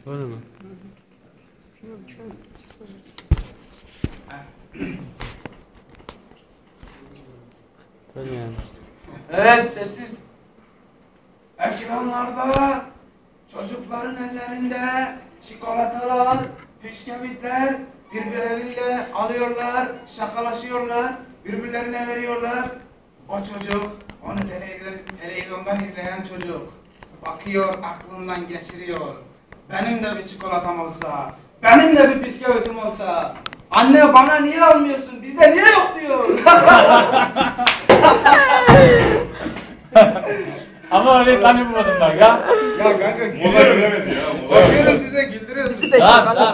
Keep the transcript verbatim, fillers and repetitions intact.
Öyle mi? Böyle yani. Evet, sessiz. Ekranlarda çocukların ellerinde çikolatalar, bisküvitler birbirleriyle alıyorlar, şakalaşıyorlar, birbirlerine veriyorlar. O çocuk, onu televizyon, televizyondan izleyen çocuk bakıyor, aklından geçiriyor. Benim de bir çikolatam olsa, benim de bir bisküvitim olsa. Anne bana niye almıyorsun? Bizde niye yok diyor. Ama öyle tanımıyordum bak ya. Ya kanka Mola göremedi ya. Mola bakıyorum size güldürüyorsunuz. Tamam, tamam.